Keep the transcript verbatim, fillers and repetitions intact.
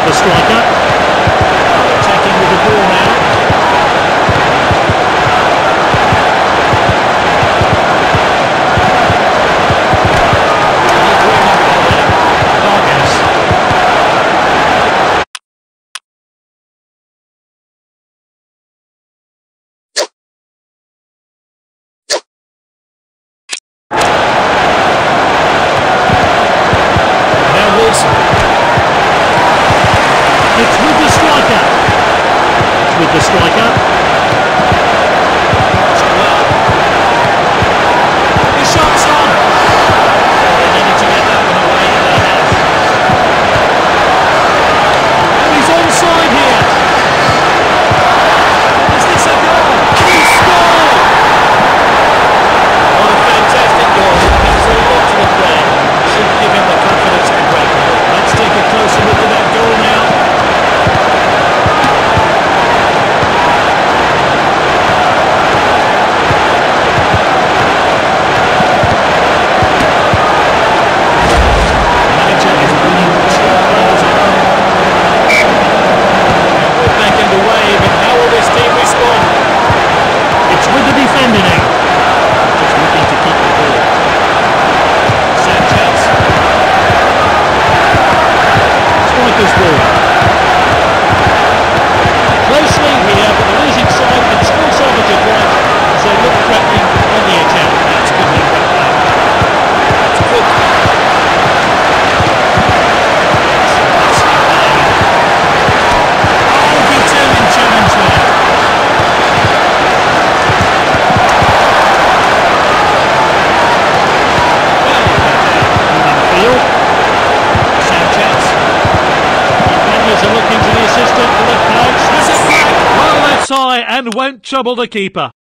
the striker. Attacking with the ball now. It's with the striker. It's with the striker. The shot's on. They needed to get that one away in their hands. And he's onside here. Is this a goal? He scored! What a fantastic goal. It's a lot to the player. Should give him the confidence to break. Let's take a closer look at that goal now. Closely here, but the losing side can still salvage a point as they look threatening on the attack. That's good enough right there. That's good. Oh, determined challenge there. Well, in field. Sanchez. Defenders are looking to the assistant for the flags. Has it flagged? Well, that's high and won't trouble the keeper.